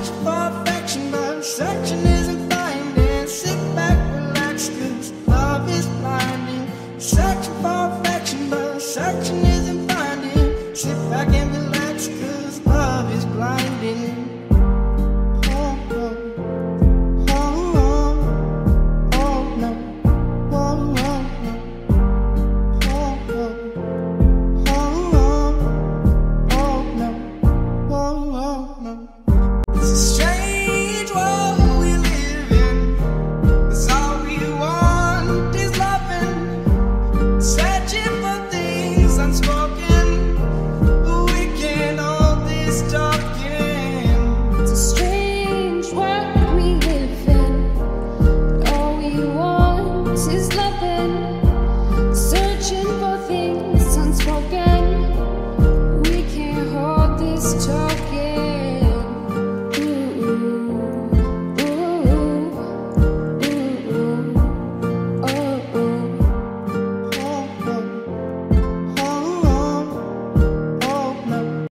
searching for affection, but searching isn't finding. Sit back, relax, 'cause love is blinding. Searching for affection, but searching isn't finding. Sit back and relax, 'cause love is blinding. Is love